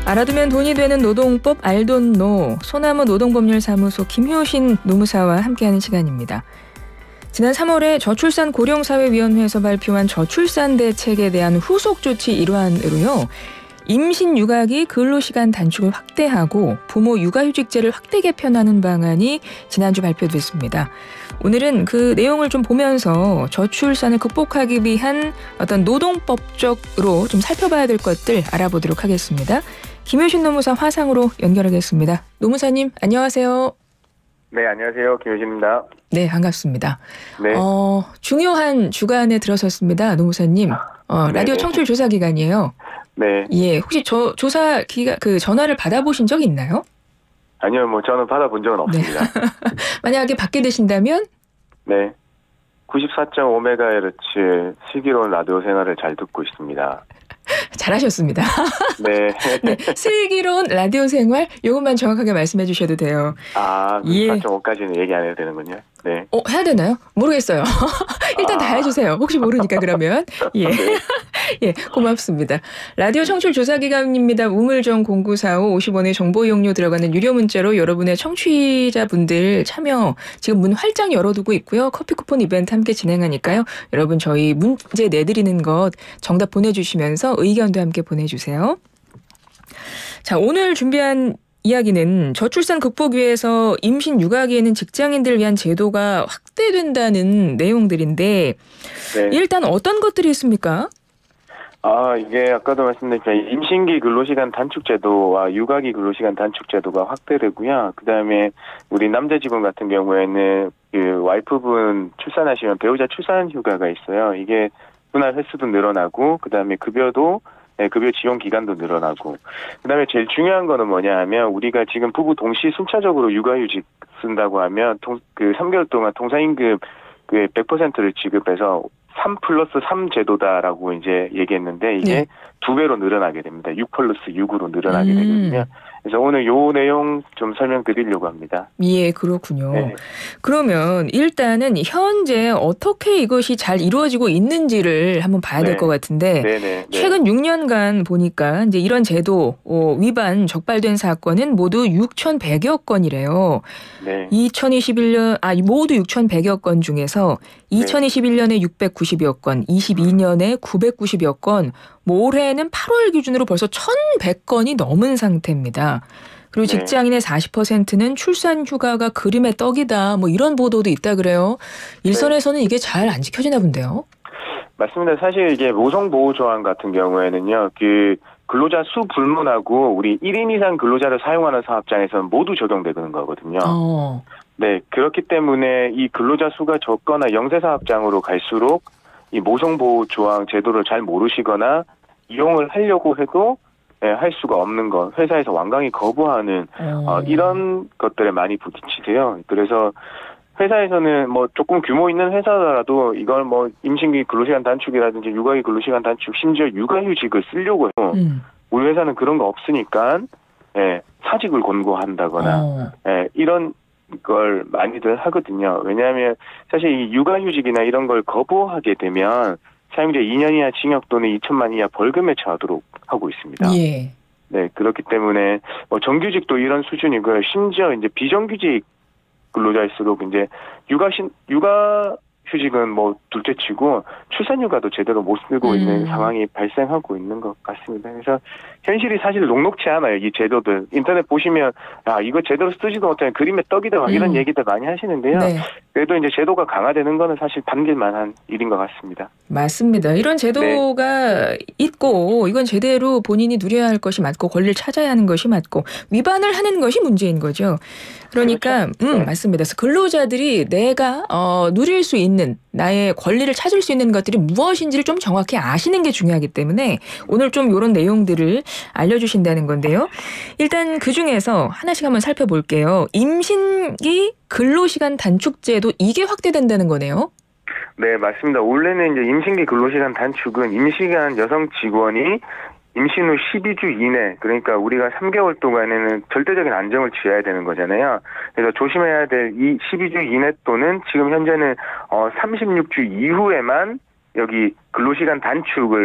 알아두면 돈이 되는 노동법 알돈노 소나무 노동법률사무소 김효신 노무사와 함께하는 시간입니다. 지난 3월에 저출산 고령사회위원회에서 발표한 저출산 대책에 대한 후속 조치 일환으로요. 임신 육아기 근로시간 단축을 확대하고 부모 육아휴직제를 확대 개편하는 방안이 지난주 발표됐습니다. 오늘은 그 내용을 좀 보면서 저출산을 극복하기 위한 어떤 노동법적으로 좀 살펴봐야 될 것들 알아보도록 하겠습니다. 김효신 노무사 화상으로 연결하겠습니다. 노무사님 안녕하세요. 네, 안녕하세요. 김효신입니다. 네, 반갑습니다. 네. 중요한 주간에 들어섰습니다. 노무사님. 라디오 청취율 조사 기간이에요. 네. 예, 혹시 조사 기간 전화를 받아보신 적 있나요? 아니요, 저는 받아본 적은 없습니다. 네. 만약에 받게 되신다면? 네. 94.5MHz 슬기로운 라디오 생활을 잘 듣고 있습니다. 잘하셨습니다. 네. 네. 슬기로운 라디오 생활, 이것만 정확하게 말씀해 주셔도 돼요. 94.5까지는 얘기 안 해도 되는군요. 네. 해야 되나요? 모르겠어요. 일단 다 해주세요. 혹시 모르니까 그러면. 예. 네. 예, 고맙습니다. 라디오 청취율 조사 기간입니다. 우물정 0945 50원의 정보 이용료 들어가는 유료 문자로 여러분의 청취자분들 참여 지금 문 활짝 열어두고 있고요. 커피 쿠폰 이벤트 함께 진행하니까요. 여러분 저희 문제 내드리는 것 정답 보내주시면서 의견도 함께 보내주세요. 자, 오늘 준비한 이야기는 저출산 극복 위해서 임신 육아기에는 직장인들을 위한 제도가 확대된다는 내용들인데 네. 일단 어떤 것들이 있습니까? 이게 아까도 말씀드렸지만 임신기 근로시간 단축제도와 육아기 근로시간 단축제도가 확대되고요. 그다음에 우리 남자 직원 같은 경우에는 그 와이프분 출산하시면 배우자 출산 휴가가 있어요. 이게 분할 횟수도 늘어나고 그다음에 급여 지원 기간도 늘어나고 그다음에 제일 중요한 거는 뭐냐 하면 우리가 지금 부부 동시 순차적으로 육아휴직 쓴다고 하면 3개월 동안 동사임금 100%를 지급해서 3+3 제도다라고 이제 얘기했는데 이게 네. 2배로 늘어나게 됩니다. 6+6으로 늘어나게 되거든요. 그래서 오늘 요 내용 좀 설명드리려고 합니다. 예, 그렇군요. 네. 그러면 일단은 현재 어떻게 이것이 잘 이루어지고 있는지를 한번 봐야 될 것 같은데 네네. 최근 6년간 보니까 이제 이런 제도 위반 적발된 사건은 모두 6,100여 건이래요. 네. 2021년 모두 6,100여 건 중에서 2021년에 690여 건, 22년에 990여 건, 올해는 8월 기준으로 벌써 1,100건이 넘은 상태입니다. 그리고 직장인의 40%는 출산 휴가가 그림의 떡이다. 이런 보도도 있다 그래요. 일선에서는 이게 잘 안 지켜지나 본데요. 맞습니다. 사실 이게 모성보호조항 같은 경우에는요. 근로자 수 불문하고 우리 1인 이상 근로자를 사용하는 사업장에서는 모두 적용되는 거거든요. 네, 그렇기 때문에 이 근로자 수가 적거나 영세 사업장으로 갈수록 이 모성보호조항 제도를 잘 모르시거나 이용을 하려고 해도 할 수가 없는 것, 회사에서 완강히 거부하는 이런 것들에 많이 부딪히세요. 그래서 회사에서는 조금 규모 있는 회사라도 이걸 임신기 근로시간 단축이라든지 육아기 근로시간 단축, 심지어 육아휴직을 쓰려고 해요. 우리 회사는 그런 거 없으니까 사직을 권고한다거나 이런 걸 많이들 하거든요. 왜냐하면 사실 이 육아휴직이나 이런 걸 거부하게 되면 사용자 2년 이하 징역 또는 2천만 이하 벌금에 처하도록 하고 있습니다. 예. 네, 그렇기 때문에 정규직도 이런 수준이고요. 심지어 이제 비정규직 근로자일수록 이제 육아휴직은 둘째치고 출산휴가도 제대로 못 쓰고 있는 상황이 발생하고 있는 것 같습니다. 그래서 현실이 사실 녹록치 않아요. 이 제도들 인터넷 보시면 이거 제대로 쓰지도 못하는 그림의 떡이다 이런 얘기들 많이 하시는데요. 네. 그래도 이제 제도가 강화되는 거는 사실 반길만한 일인 것 같습니다. 맞습니다. 이런 제도가 있고 이건 제대로 본인이 누려야 할 것이 맞고 권리를 찾아야 하는 것이 맞고 위반을 하는 것이 문제인 거죠. 그러니까 그렇죠. 맞습니다. 그래서 근로자들이 내가 누릴 수 있는 나의 권리를 찾을 수 있는 것들이 무엇인지를 좀 정확히 아시는 게 중요하기 때문에 오늘 좀 이런 내용들을 알려주신다는 건데요. 일단 그중에서 하나씩 한번 살펴볼게요. 임신기 근로시간 단축제도 이게 확대된다는 거네요. 네, 맞습니다. 원래는 이제 임신기 근로시간 단축은 임신한 여성 직원이 임신 후 12주 이내, 그러니까 우리가 3개월 동안에는 절대적인 안정을 취해야 되는 거잖아요. 그래서 조심해야 될 이 12주 이내 또는 지금 현재는 36주 이후에만 여기 근로시간 단축을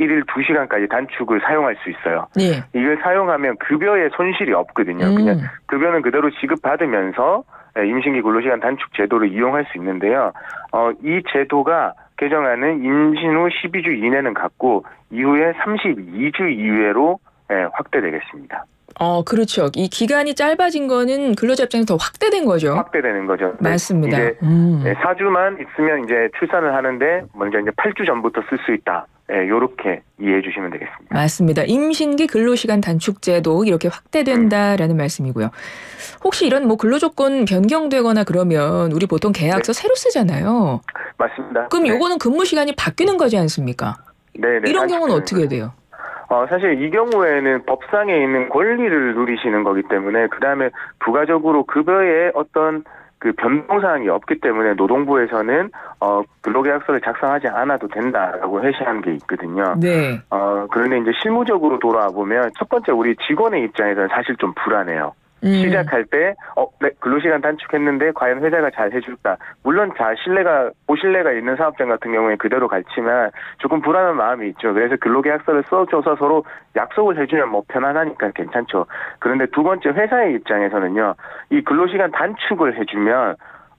1일 2시간까지 단축을 사용할 수 있어요. 예. 이걸 사용하면 급여에 손실이 없거든요. 그냥 급여는 그대로 지급받으면서 임신기 근로시간 단축 제도를 이용할 수 있는데요. 이 제도가 개정안은 임신 후 12주 이내는 갖고 이후에 32주 이외로 확대되겠습니다. 그렇죠. 이 기간이 짧아진 거는 근로자 입장에서 더 확대된 거죠. 확대되는 거죠. 맞습니다. 이제 4주만 있으면 이제 출산을 하는데 먼저 이제 8주 전부터 쓸 수 있다. 요렇게 이해해 주시면 되겠습니다. 맞습니다. 임신기 근로시간 단축제도 이렇게 확대된다라는 말씀이고요. 혹시 이런 뭐 근로조건 변경되거나 그러면 우리 보통 계약서 새로 쓰잖아요. 맞습니다. 그럼 요거는 근무 시간이 바뀌는 거지 않습니까? 네네. 이런 경우는 어떻게 돼요? 사실 이 경우에는 법상에 있는 권리를 누리시는 거기 때문에 그다음에 부가적으로 급여에 어떤 그 변동사항이 없기 때문에 노동부에서는 근로계약서를 작성하지 않아도 된다라고 해시한 게 있거든요. 네. 그런데 이제 실무적으로 돌아와 보면 첫 번째 우리 직원의 입장에서는 사실 좀 불안해요. 시작할 때, 네, 근로시간 단축했는데 과연 회사가 잘 해줄까? 물론 보신뢰가 있는 사업장 같은 경우에 그대로 갈지만 조금 불안한 마음이 있죠. 그래서 근로계약서를 써줘서 서로 약속을 해주면 뭐 편안하니까 괜찮죠. 그런데 두 번째 회사의 입장에서는요, 이 근로시간 단축을 해주면,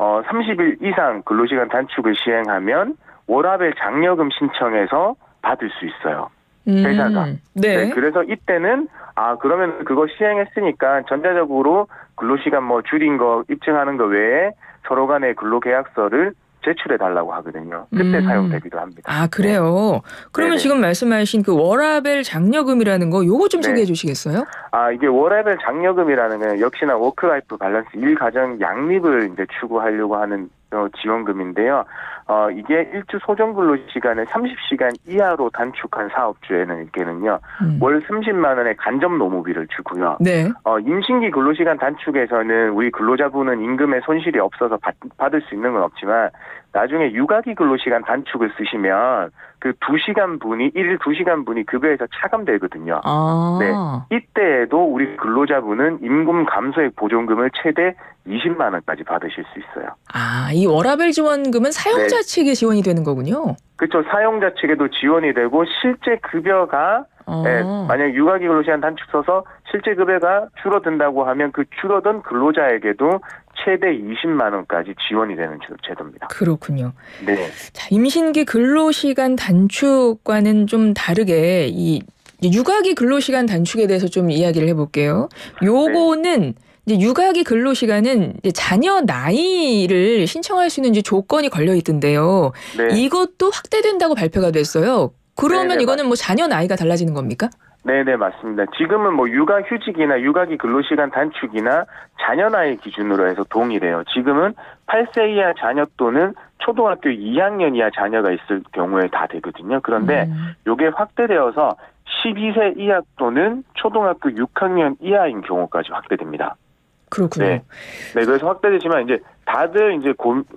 30일 이상 근로시간 단축을 시행하면 워라밸 장려금 신청해서 받을 수 있어요. 회사가. 네. 그래서 이때는 그러면 그거 시행했으니까 전자적으로 근로시간 뭐 줄인 거 입증하는 거 외에 서로 간의 근로계약서를 제출해 달라고 하거든요. 그때 사용되기도 합니다. 그래요? 그러면 네네. 지금 말씀하신 그 워라밸 장려금이라는 거 요거 좀 소개해 주시겠어요? 이게 워라밸 장려금이라는 건 역시나 워크라이프 밸런스 일가정 양립을 이제 추구하려고 하는 지원금인데요. 이게 일주 소정 근로 시간을 30시간 이하로 단축한 사업주에는 이게는요. 월 30만 원의 간접 노무비를 주고요. 네. 임신기 근로시간 단축에서는 우리 근로자분은 임금에 손실이 없어서 받을 수 있는 건 없지만 나중에 육아기 근로시간 단축을 쓰시면 그 1일 2시간 분이 급여에서 차감되거든요. 네. 이때에도 우리 근로자분은 임금 감소액 보존금을 최대 20만 원까지 받으실 수 있어요. 이 워라밸 지원금은 사용자 네. 측에 지원이 되는 거군요. 그렇죠. 사용자 측에도 지원이 되고 실제 급여가 만약 육아기 근로시간 단축 써서 실제 급여가 줄어든다고 하면 그 줄어든 근로자에게도 최대 20만 원까지 지원이 되는 제도입니다. 그렇군요. 네. 자, 임신기 근로시간 단축과는 좀 다르게 이 육아기 근로시간 단축에 대해서 좀 이야기를 해볼게요. 요거는 이제 육아기 근로시간은 이제 자녀 나이를 신청할 수 있는 이제 조건이 걸려 있던데요. 네. 이것도 확대된다고 발표가 됐어요. 그러면 네네, 이거는 뭐 자녀 나이가 달라지는 겁니까? 네네, 맞습니다. 지금은 뭐 육아휴직이나 육아기 근로시간 단축이나 자녀 나이 기준으로 해서 동일해요. 지금은 8세 이하 자녀 또는 초등학교 2학년 이하 자녀가 있을 경우에 다 되거든요. 그런데 이게 확대되어서 12세 이하 또는 초등학교 6학년 이하인 경우까지 확대됩니다. 그렇군요. 네, 그래서 확대되지만 이제 다들 이제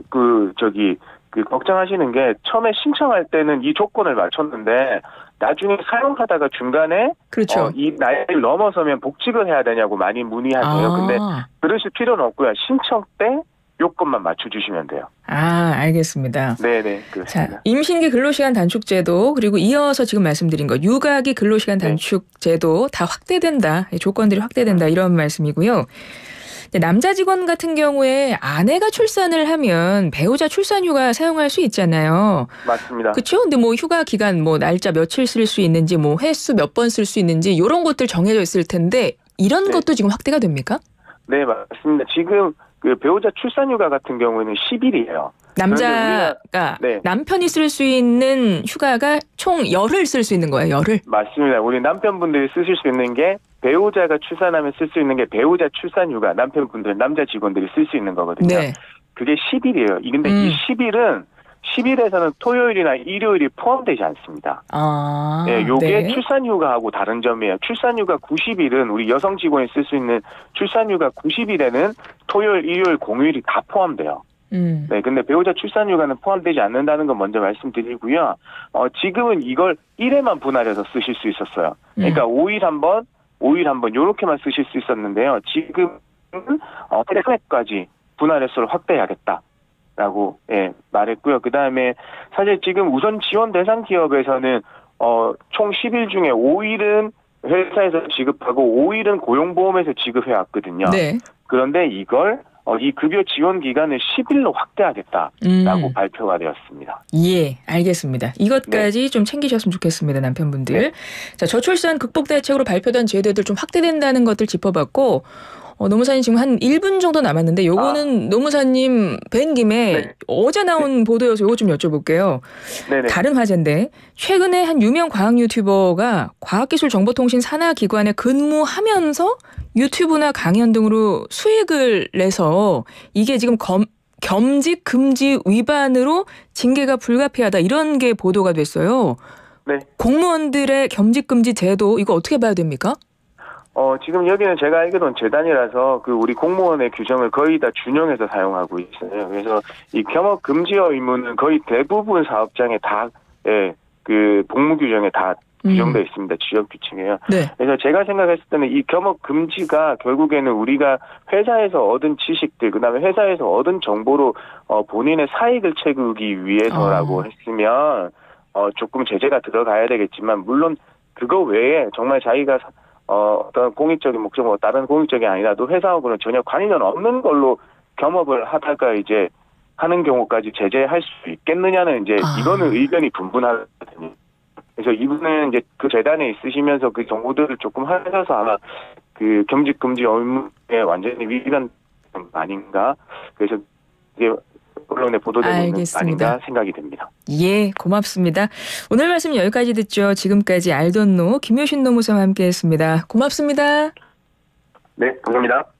걱정하시는 게 처음에 신청할 때는 이 조건을 맞췄는데 나중에 사용하다가 중간에 그렇죠. 이 나이를 넘어서면 복직을 해야 되냐고 많이 문의하세요. 근데 그러실 필요는 없고요. 신청 때 요건만 맞춰주시면 돼요. 알겠습니다. 네네, 그렇습니다. 자, 임신기 근로시간 단축제도 그리고 이어서 지금 말씀드린 거 육아기 근로시간 단축제도 다 확대된다. 조건들이 확대된다 이런 말씀이고요. 남자 직원 같은 경우에 아내가 출산을 하면 배우자 출산휴가 사용할 수 있잖아요. 맞습니다. 그렇죠? 근데 뭐 휴가 기간 뭐 날짜 며칠 쓸 수 있는지 뭐 횟수 몇 번 쓸 수 있는지 이런 것들 정해져 있을 텐데 이런 것도 지금 확대가 됩니까? 네, 맞습니다. 지금 그 배우자 출산휴가 같은 경우에는 10일이에요. 남자가 남편이 쓸 수 있는 휴가가 총 열흘 쓸 수 있는 거예요. 열흘. 맞습니다. 우리 남편분들이 쓰실 수 있는 게 배우자가 출산하면 쓸 수 있는 게 배우자 출산휴가 남편분들 남자 직원들이 쓸 수 있는 거거든요. 네. 그게 10일이에요. 근데 이 10일에서는 토요일이나 일요일이 포함되지 않습니다. 요게 출산휴가하고 다른 점이에요. 출산휴가 90일은 우리 여성 직원이 쓸 수 있는 출산휴가 90일에는 토요일, 일요일, 공휴일이 다 포함돼요. 네, 근데 배우자 출산휴가는 포함되지 않는다는 건 먼저 말씀드리고요. 지금은 이걸 1회만 분할해서 쓰실 수 있었어요. 그러니까 5일 한 번, 요렇게만 쓰실 수 있었는데요. 지금은 3회까지 분할 횟수를 확대해야겠다라고 말했고요. 그 다음에 사실 지금 우선 지원 대상 기업에서는 총 10일 중에 5일은 회사에서 지급하고 5일은 고용보험에서 지급해왔거든요. 네. 그런데 이걸 이 급여 지원 기간을 10일로 확대하겠다라고 발표가 되었습니다. 예, 알겠습니다. 이것까지 네. 좀 챙기셨으면 좋겠습니다, 남편분들. 네. 자, 저출산 극복 대책으로 발표된 제도들 좀 확대된다는 것들 짚어봤고, 노무사님 지금 한 1분 정도 남았는데 요거는 노무사님 뵌 김에 네. 어제 나온 보도여서 요거 좀 여쭤볼게요. 네네. 다른 화제인데 최근에 한 유명 과학 유튜버가 과학기술정보통신 산하기관에 근무하면서 유튜브나 강연 등으로 수익을 내서 이게 지금 겸직 금지 위반으로 징계가 불가피하다 이런 게 보도가 됐어요. 네. 공무원들의 겸직 금지 제도 이거 어떻게 봐야 됩니까? 지금 여기는 제가 알기로는 재단이라서 우리 공무원의 규정을 거의 다 준용해서 사용하고 있어요. 그래서 이 겸업 금지어 의무는 거의 대부분 사업장에 다, 복무 규정에 다 규정되어 있습니다. 지역 규칙이에요. 네. 그래서 제가 생각했을 때는 이 겸업 금지가 결국에는 우리가 회사에서 얻은 지식들, 그 다음에 회사에서 얻은 정보로, 본인의 사익을 채우기 위해서라고 했으면, 조금 제재가 들어가야 되겠지만, 물론 그거 외에 정말 자기가 어떤 공익적인 목적, 다른 공익적이 아니라도 회사하고는 전혀 관련 없는 걸로 겸업을 하다가 이제 하는 경우까지 제재할 수 있겠느냐는 이제 이거는 의견이 분분하거든요. 그래서 이분은 이제 그 재단에 있으시면서 그 정보들을 조금 하셔서 아마 겸직 금지 의무에 완전히 위반 아닌가. 그래서 이제 언론에 보도되는 아닌가 생각이 됩니다. 예, 고맙습니다. 오늘 말씀 여기까지 듣죠. 지금까지 알던 노 김효신 노무사와 함께했습니다. 고맙습니다. 네, 감사합니다.